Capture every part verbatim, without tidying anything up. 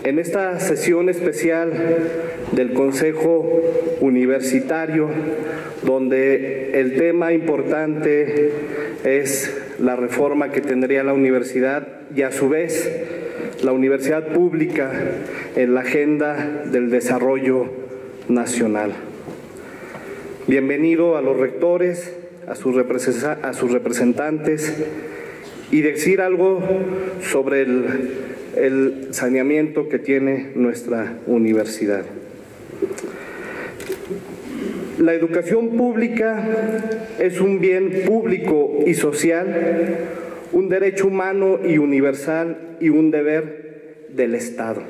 En esta sesión especial del Consejo Universitario, donde el tema importante es la reforma que tendría la universidad y a su vez la universidad pública en la agenda del desarrollo nacional. Bienvenido a los rectores, a sus, a sus representantes, y decir algo sobre el, el saneamiento que tiene nuestra universidad. La educación pública es un bien público y social, un derecho humano y universal y un deber del Estado.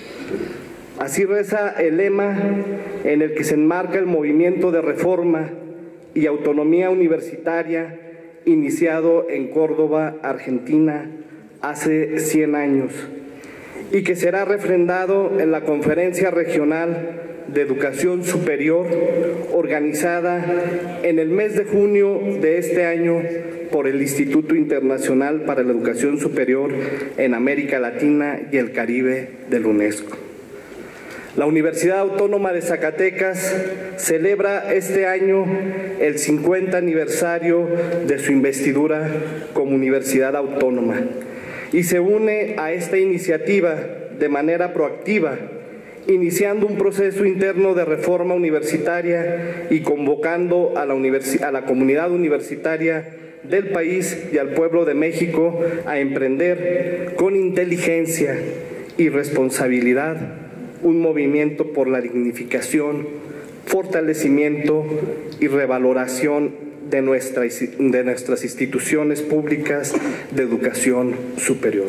Así reza el lema en el que se enmarca el movimiento de reforma y autonomía universitaria iniciado en Córdoba, Argentina, hace cien años, y que será refrendado en la Conferencia Regional de Educación Superior, organizada en el mes de junio de este año por el Instituto Internacional para la Educación Superior en América Latina y el Caribe del UNESCO. La Universidad Autónoma de Zacatecas celebra este año el cincuenta aniversario de su investidura como Universidad Autónoma y se une a esta iniciativa de manera proactiva, iniciando un proceso interno de reforma universitaria y convocando a la, a la comunidad universitaria del país y al pueblo de México a emprender con inteligencia y responsabilidad un movimiento por la dignificación, fortalecimiento y revaloración de, nuestra, de nuestras instituciones públicas de educación superior.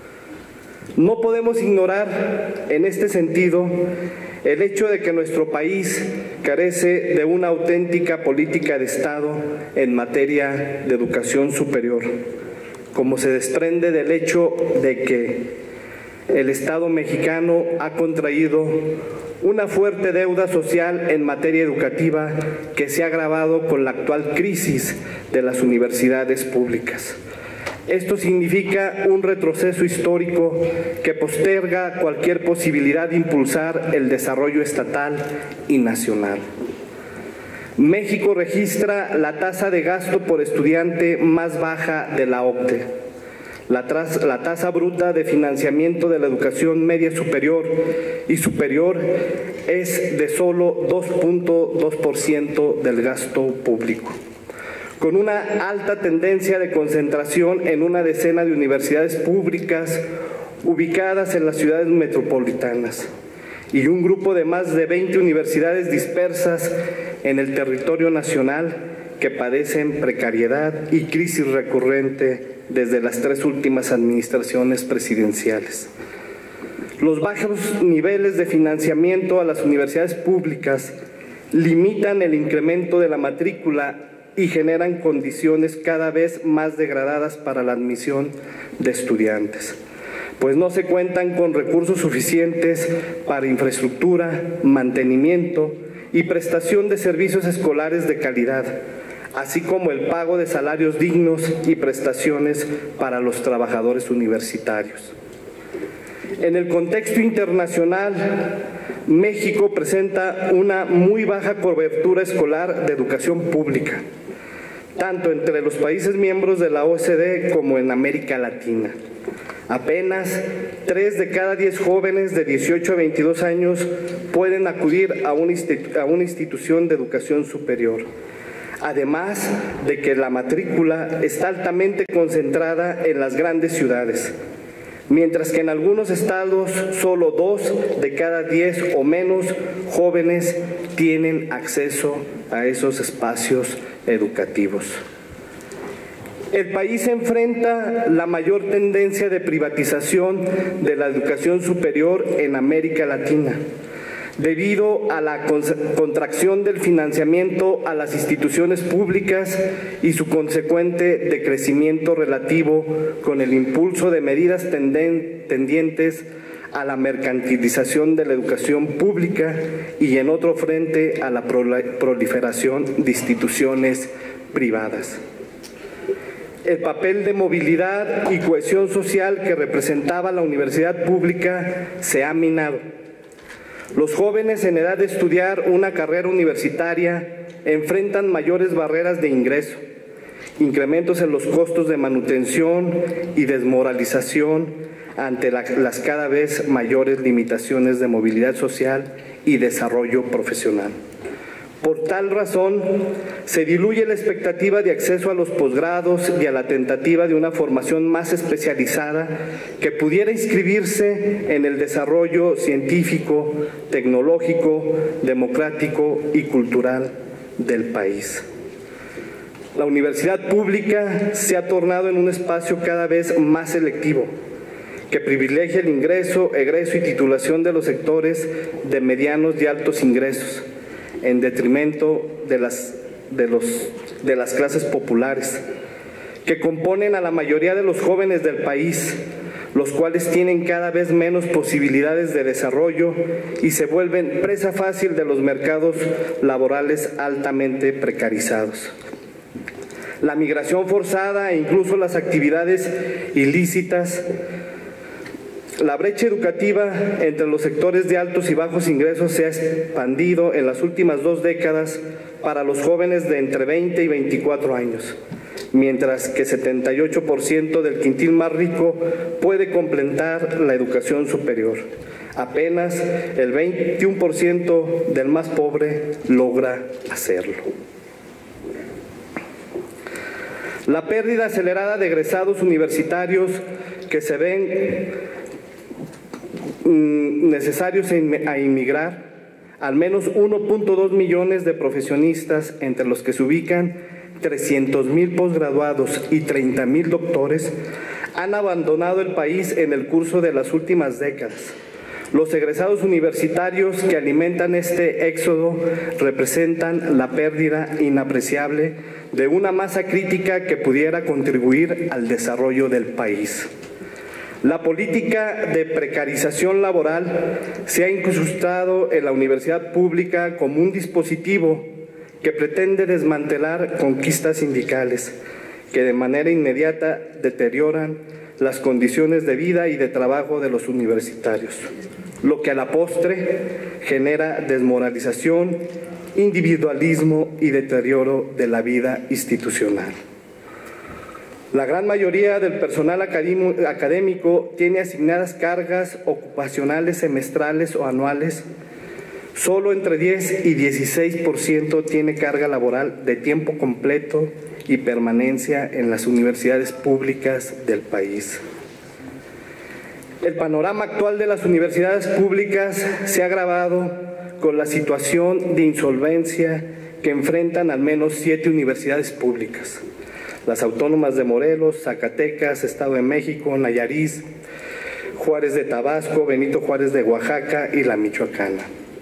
No podemos ignorar en este sentido el hecho de que nuestro país carece de una auténtica política de Estado en materia de educación superior, como se desprende del hecho de que el Estado mexicano ha contraído una fuerte deuda social en materia educativa que se ha agravado con la actual crisis de las universidades públicas. Esto significa un retroceso histórico que posterga cualquier posibilidad de impulsar el desarrollo estatal y nacional. México registra la tasa de gasto por estudiante más baja de la O C D E. La, la tasa bruta de financiamiento de la educación media superior y superior es de solo dos punto dos por ciento del gasto público, con una alta tendencia de concentración en una decena de universidades públicas ubicadas en las ciudades metropolitanas y un grupo de más de veinte universidades dispersas en el territorio nacional que padecen precariedad y crisis recurrente desde las tres últimas administraciones presidenciales. Los bajos niveles de financiamiento a las universidades públicas limitan el incremento de la matrícula y generan condiciones cada vez más degradadas para la admisión de estudiantes, pues no se cuentan con recursos suficientes para infraestructura, mantenimiento y prestación de servicios escolares de calidad, así como el pago de salarios dignos y prestaciones para los trabajadores universitarios. En el contexto internacional, México presenta una muy baja cobertura escolar de educación pública, tanto entre los países miembros de la O C D E como en América Latina. Apenas tres de cada diez jóvenes de dieciocho a veintidós años pueden acudir a una institu- a una institución de educación superior. Además de que la matrícula está altamente concentrada en las grandes ciudades, mientras que en algunos estados solo dos de cada diez o menos jóvenes tienen acceso a esos espacios educativos. El país enfrenta la mayor tendencia de privatización de la educación superior en América Latina, debido a la contracción del financiamiento a las instituciones públicas y su consecuente decrecimiento relativo con el impulso de medidas tendientes a la mercantilización de la educación pública y en otro frente a la proliferación de instituciones privadas. el papel de movilidad y cohesión social que representaba la universidad pública se ha minado. Los jóvenes en edad de estudiar una carrera universitaria enfrentan mayores barreras de ingreso, incrementos en los costos de manutención y desmoralización ante la, las cada vez mayores limitaciones de movilidad social y desarrollo profesional. Por tal razón, se diluye la expectativa de acceso a los posgrados y a la tentativa de una formación más especializada que pudiera inscribirse en el desarrollo científico, tecnológico, democrático y cultural del país. La universidad pública se ha tornado en un espacio cada vez más selectivo, que privilegia el ingreso, egreso y titulación de los sectores de medianos y altos ingresos, en detrimento de las, de, los, de las clases populares, que componen a la mayoría de los jóvenes del país, los cuales tienen cada vez menos posibilidades de desarrollo y se vuelven presa fácil de los mercados laborales altamente precarizados. La migración forzada e incluso las actividades ilícitas, la brecha educativa entre los sectores de altos y bajos ingresos se ha expandido en las últimas dos décadas para los jóvenes de entre veinte y veinticuatro años, mientras que setenta y ocho por ciento del quintil más rico puede completar la educación superior. Apenas el veintiuno por ciento del más pobre logra hacerlo. La pérdida acelerada de egresados universitarios que se ven necesarios a inmigrar, al menos uno punto dos millones de profesionistas, entre los que se ubican trescientos mil posgraduados y treinta mil doctores, han abandonado el país en el curso de las últimas décadas. Los egresados universitarios que alimentan este éxodo representan la pérdida inapreciable de una masa crítica que pudiera contribuir al desarrollo del país. La política de precarización laboral se ha incrustado en la universidad pública como un dispositivo que pretende desmantelar conquistas sindicales que de manera inmediata deterioran las condiciones de vida y de trabajo de los universitarios, lo que a la postre genera desmoralización, individualismo y deterioro de la vida institucional. La gran mayoría del personal académico tiene asignadas cargas ocupacionales semestrales o anuales. Solo entre diez y dieciséis por ciento tiene carga laboral de tiempo completo y permanencia en las universidades públicas del país. El panorama actual de las universidades públicas se ha agravado con la situación de insolvencia que enfrentan al menos siete universidades públicas: las autónomas de Morelos, Zacatecas, Estado de México, Nayarit, Juárez de Tabasco, Benito Juárez de Oaxaca y la Michoacana.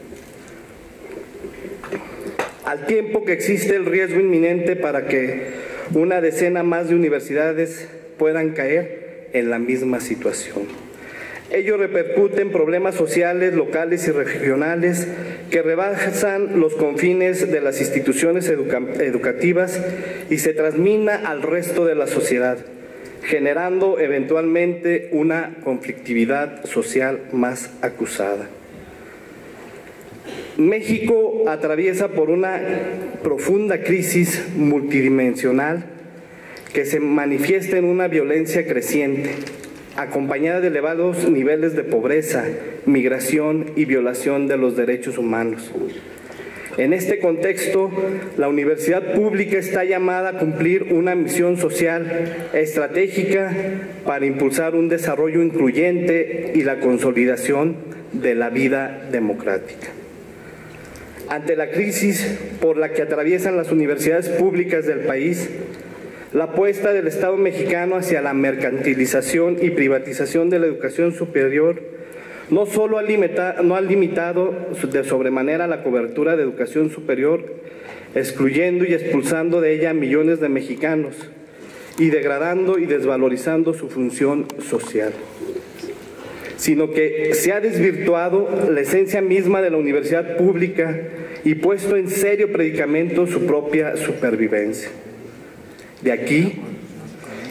Al tiempo que existe el riesgo inminente para que una decena más de universidades puedan caer en la misma situación. Ello repercute en problemas sociales, locales y regionales que rebasan los confines de las instituciones educa- educativas y se transmina al resto de la sociedad, generando eventualmente una conflictividad social más acusada. México atraviesa por una profunda crisis multidimensional que se manifiesta en una violencia creciente, acompañada de elevados niveles de pobreza, migración y violación de los derechos humanos. En este contexto, la universidad pública está llamada a cumplir una misión social estratégica para impulsar un desarrollo incluyente y la consolidación de la vida democrática. Ante la crisis por la que atraviesan las universidades públicas del país, la apuesta del Estado mexicano hacia la mercantilización y privatización de la educación superior no solo ha limitado, no ha limitado de sobremanera la cobertura de educación superior, excluyendo y expulsando de ella a millones de mexicanos y degradando y desvalorizando su función social, sino que se ha desvirtuado la esencia misma de la universidad pública y puesto en serio predicamento su propia supervivencia. De aquí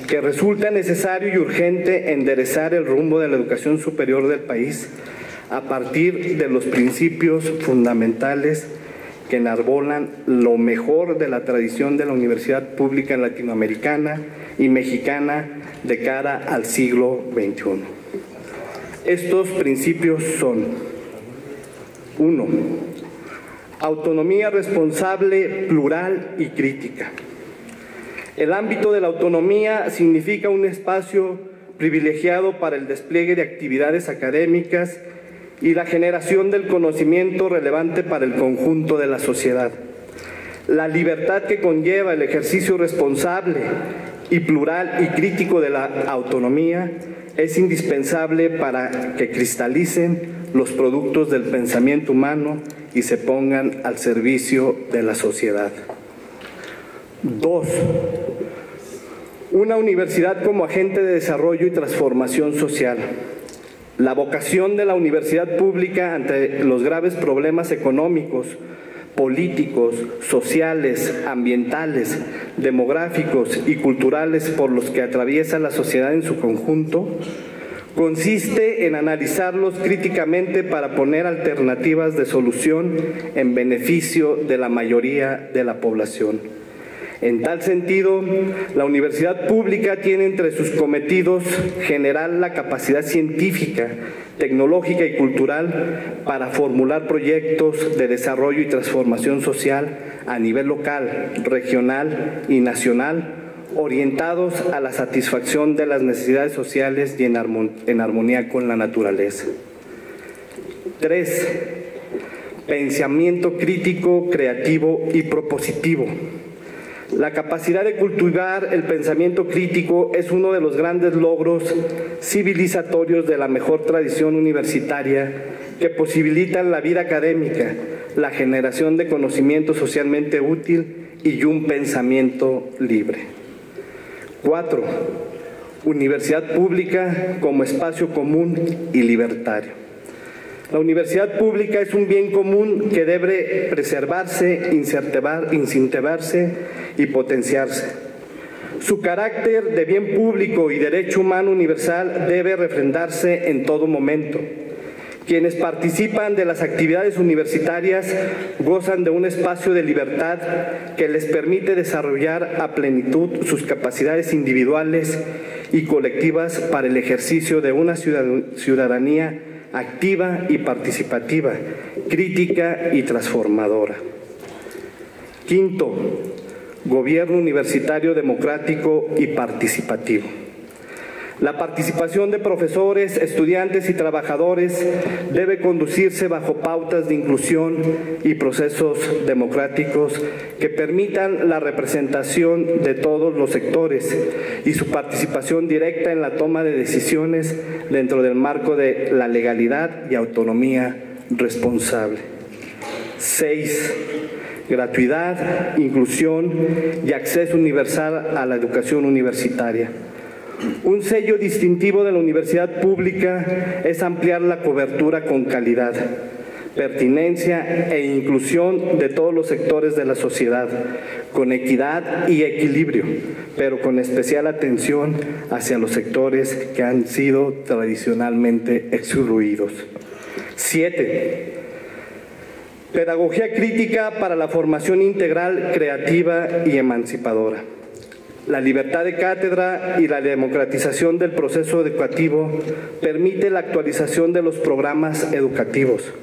que resulta necesario y urgente enderezar el rumbo de la educación superior del país a partir de los principios fundamentales que enarbolan lo mejor de la tradición de la universidad pública latinoamericana y mexicana de cara al siglo veintiuno. Estos principios son: uno. Autonomía responsable, plural y crítica. El ámbito de la autonomía significa un espacio privilegiado para el despliegue de actividades académicas y la generación del conocimiento relevante para el conjunto de la sociedad. La libertad que conlleva el ejercicio responsable y plural y crítico de la autonomía es indispensable para que cristalicen los productos del pensamiento humano y se pongan al servicio de la sociedad. Dos. Una universidad como agente de desarrollo y transformación social. La vocación de la universidad pública ante los graves problemas económicos, políticos, sociales, ambientales, demográficos y culturales por los que atraviesa la sociedad en su conjunto, consiste en analizarlos críticamente para poner alternativas de solución en beneficio de la mayoría de la población. En tal sentido, la universidad pública tiene entre sus cometidos generar la capacidad científica, tecnológica y cultural para formular proyectos de desarrollo y transformación social a nivel local, regional y nacional, orientados a la satisfacción de las necesidades sociales y en armonía con la naturaleza. Tres. Pensamiento crítico, creativo y propositivo. La capacidad de cultivar el pensamiento crítico es uno de los grandes logros civilizatorios de la mejor tradición universitaria que posibilitan la vida académica, la generación de conocimiento socialmente útil y un pensamiento libre. Cuatro. Universidad pública como espacio común y libertario. La universidad pública es un bien común que debe preservarse, incentivarse y potenciarse. Su carácter de bien público y derecho humano universal debe refrendarse en todo momento. Quienes participan de las actividades universitarias gozan de un espacio de libertad que les permite desarrollar a plenitud sus capacidades individuales y colectivas para el ejercicio de una ciudadanía activa y participativa, crítica y transformadora. Quinto, gobierno universitario democrático y participativo. La participación de profesores, estudiantes y trabajadores debe conducirse bajo pautas de inclusión y procesos democráticos que permitan la representación de todos los sectores y su participación directa en la toma de decisiones dentro del marco de la legalidad y autonomía responsable. Seis. Gratuidad, inclusión y acceso universal a la educación universitaria. Un sello distintivo de la universidad pública es ampliar la cobertura con calidad, pertinencia e inclusión de todos los sectores de la sociedad, con equidad y equilibrio, pero con especial atención hacia los sectores que han sido tradicionalmente excluidos. Siete. Pedagogía crítica para la formación integral, creativa y emancipadora. La libertad de cátedra y la democratización del proceso educativo permite la actualización de los programas educativos,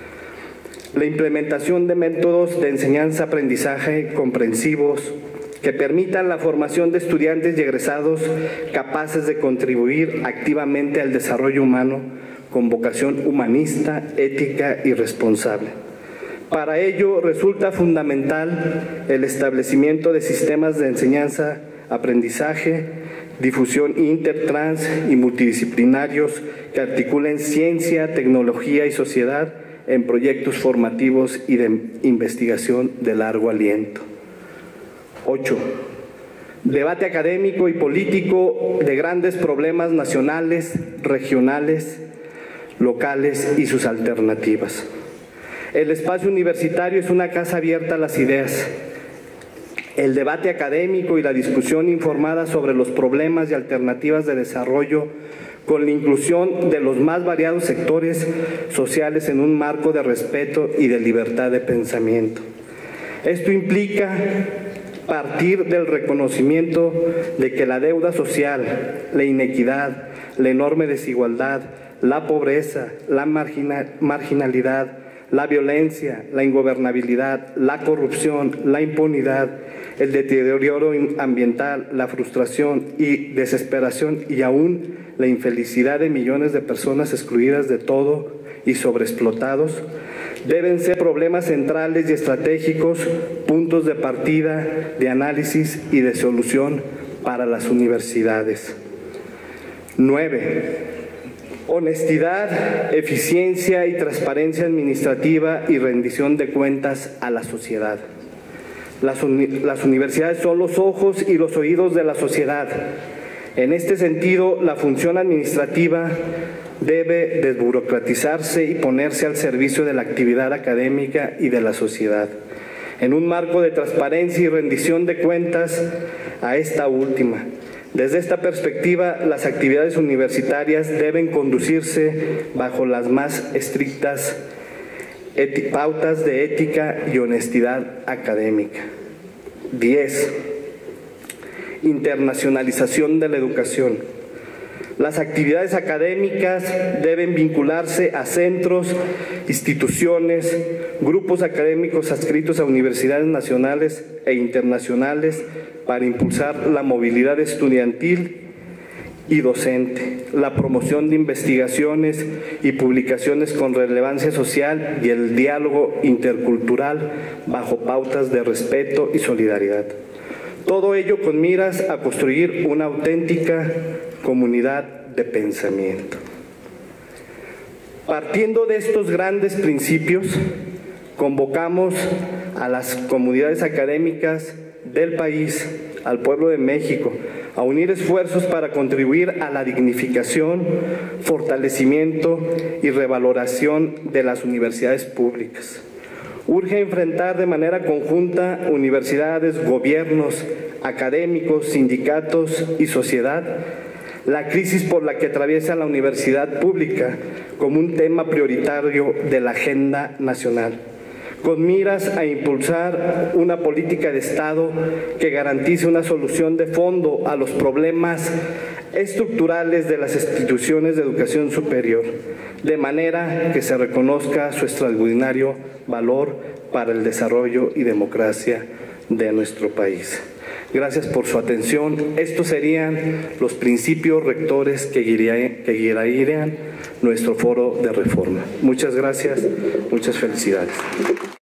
la implementación de métodos de enseñanza-aprendizaje comprensivos que permitan la formación de estudiantes y egresados capaces de contribuir activamente al desarrollo humano con vocación humanista, ética y responsable. Para ello resulta fundamental el establecimiento de sistemas de enseñanza, aprendizaje, difusión inter, trans y multidisciplinarios que articulen ciencia, tecnología y sociedad en proyectos formativos y de investigación de largo aliento. Ocho. Debate académico y político de grandes problemas nacionales, regionales, locales y sus alternativas. El espacio universitario es una casa abierta a las ideas. El debate académico y la discusión informada sobre los problemas y alternativas de desarrollo con la inclusión de los más variados sectores sociales en un marco de respeto y de libertad de pensamiento. Esto implica partir del reconocimiento de que la deuda social, la inequidad, la enorme desigualdad, la pobreza, la margina, marginalidad, la violencia, la ingobernabilidad, la corrupción, la impunidad, el deterioro ambiental, la frustración y desesperación y aún la infelicidad de millones de personas excluidas de todo y sobreexplotados, deben ser problemas centrales y estratégicos, puntos de partida, de análisis y de solución para las universidades. Nueve. Honestidad, eficiencia y transparencia administrativa y rendición de cuentas a la sociedad. Las, uni las universidades son los ojos y los oídos de la sociedad. En este sentido, la función administrativa debe desburocratizarse y ponerse al servicio de la actividad académica y de la sociedad, en un marco de transparencia y rendición de cuentas a esta última. Desde esta perspectiva, las actividades universitarias deben conducirse bajo las más estrictas pautas de ética y honestidad académica. diez. Internacionalización de la educación. Las actividades académicas deben vincularse a centros, instituciones, grupos académicos adscritos a universidades nacionales e internacionales para impulsar la movilidad estudiantil y docente, la promoción de investigaciones y publicaciones con relevancia social y el diálogo intercultural bajo pautas de respeto y solidaridad. Todo ello con miras a construir una auténtica comunidad de pensamiento. Partiendo de estos grandes principios, convocamos a las comunidades académicas del país, al pueblo de México, a unir esfuerzos para contribuir a la dignificación, fortalecimiento y revaloración de las universidades públicas. Urge enfrentar de manera conjunta universidades, gobiernos, académicos, sindicatos y sociedad la crisis por la que atraviesa la universidad pública como un tema prioritario de la agenda nacional, con miras a impulsar una política de Estado que garantice una solución de fondo a los problemas estructurales de las instituciones de educación superior, de manera que se reconozca su extraordinario valor para el desarrollo y democracia de nuestro país. Gracias por su atención. Estos serían los principios rectores que guiarían, que guiarían nuestro foro de reforma. Muchas gracias, muchas felicidades.